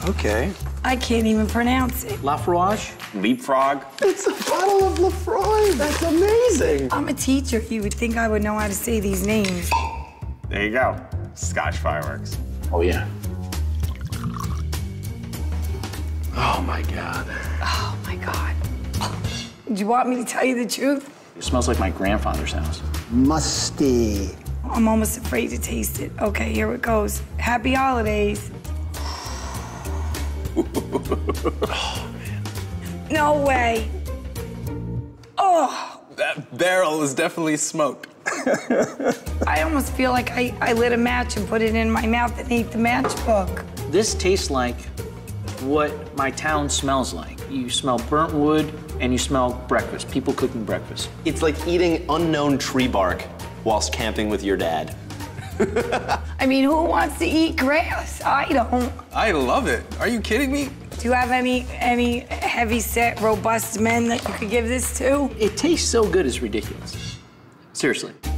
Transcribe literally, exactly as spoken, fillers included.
Okay. I can't even pronounce it. Lafroige? Leapfrog? It's a bottle of Lafroy. That's amazing. I'm a teacher. You would think I would know how to say these names. There you go. Scotch fireworks. Oh, yeah. Oh, my God. Oh, my God. Do you want me to tell you the truth? It smells like my grandfather's house. Musty. I'm almost afraid to taste it. Okay, here it goes. Happy holidays. Oh, man. No way. Oh. That barrel is definitely smoked. I almost feel like I, I lit a match and put it in my mouth and ate the matchbook. This tastes like what my town smells like. You smell burnt wood and you smell breakfast, people cooking breakfast. It's like eating unknown tree bark whilst camping with your dad. I mean, who wants to eat grass? I don't. I love it. Are you kidding me? Do you have any any heavy-set, robust men that you could give this to? It tastes so good, it's ridiculous. Seriously.